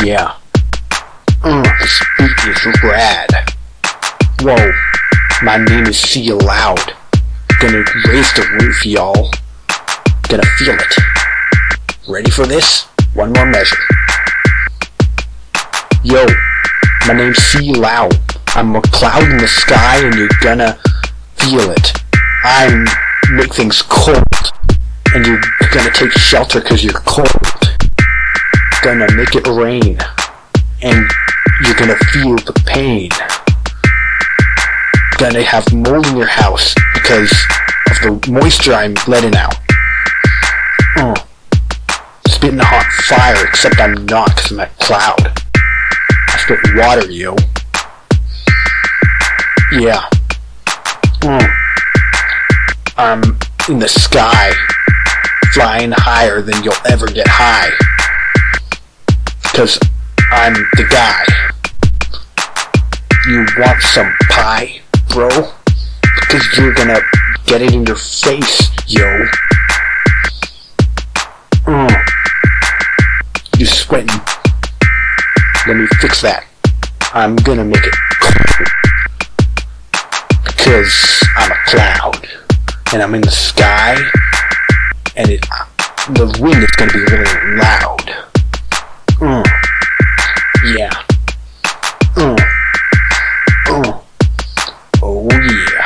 Yeah. This beat is rad. Whoa. My name is See You Loud. Gonna raise the roof, y'all. Gonna feel it. Ready for this? One more measure. Yo, my name's See You Loud. I'm a cloud in the sky and you're gonna feel it. I make things cold. And you're gonna take shelter cause you're cold. Gonna make it rain. And you're gonna feel the pain. Gonna have mold in your house because of the moisture I'm letting out. Spitting a hot fire, except I'm not cause I'm a cloud. I spit water, yo. Yeah. I'm in the sky, flying higher than you'll ever get high. Cause I'm the guy. You want some pie, bro? Because you're gonna get it in your face, yo. You sweating. Let me fix that. I'm gonna make it cold. Because I'm a cloud. And I'm in the sky. And the wind is gonna be really loud. Yeah. Oh yeah.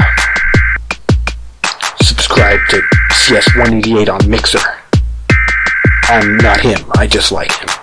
Subscribe to CS188 on Mixer. I'm not him, I just like him.